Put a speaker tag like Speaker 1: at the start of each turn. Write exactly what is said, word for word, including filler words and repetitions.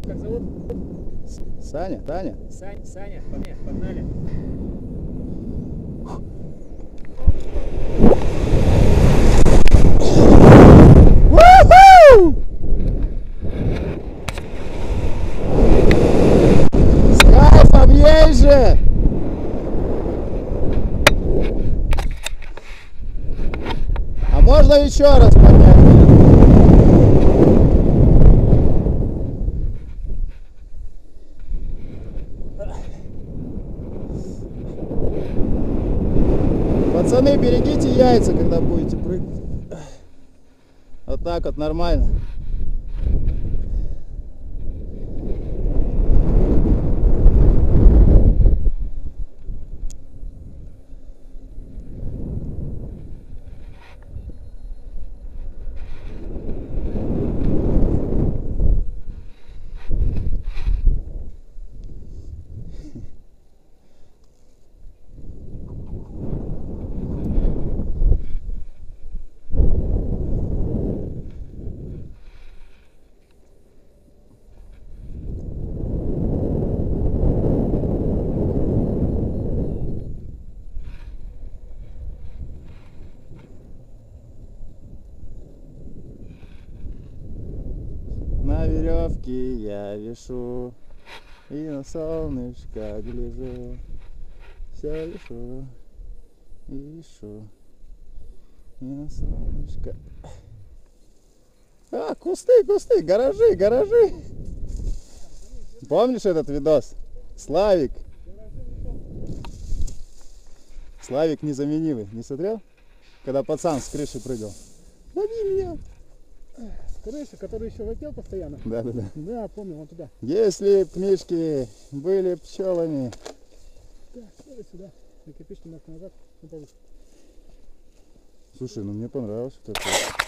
Speaker 1: Как зовут?
Speaker 2: Саня, Таня.
Speaker 1: Сань, Саня, погнали.
Speaker 2: С кайфом, есть же! А можно еще раз поднять? Пацаны, берегите яйца, когда будете прыгать. Вот так вот нормально. На веревке я вешу и на солнышко гляжу. Все вешу и вешу и на солнышко. А, кусты, кусты, гаражи, гаражи. Помнишь этот видос? Славик. Славик незаменимый. Не смотрел? Когда пацан с крыши прыгал. Лови меня.
Speaker 1: Крыша, который еще вопил постоянно.
Speaker 2: Да, да, да.
Speaker 1: Да, помню, вон туда.
Speaker 2: Если б книжки были пчелами.
Speaker 1: Так, давай сюда. На кирпич немножко назад.
Speaker 2: Слушай, ну мне понравилось вот это.